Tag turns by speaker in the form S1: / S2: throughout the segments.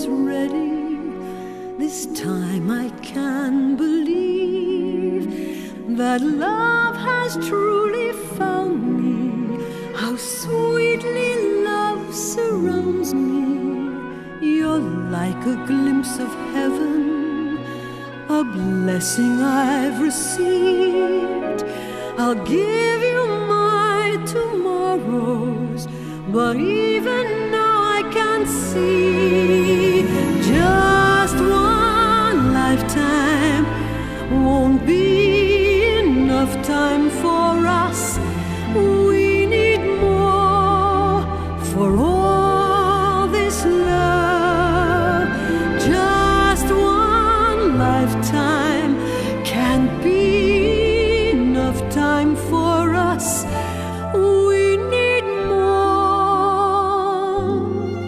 S1: ready. This time I can believe that love has truly found me. How sweetly love surrounds me. You're like a glimpse of heaven, a blessing I've received. I'll give you my tomorrows, but even now I can't see. Just one lifetime won't be enough time for us. We need more for all this love. Just one lifetime can't be enough time for us. We need more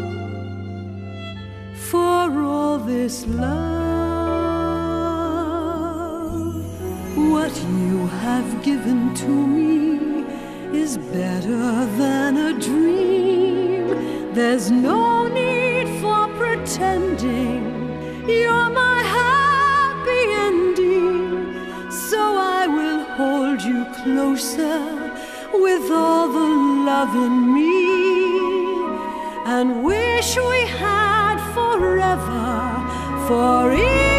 S1: for all this love. What you have given to me is better than a dream. There's no need for pretending. You're my happy ending. So I will hold you closer with all the love in me, and wish we had forever, forever.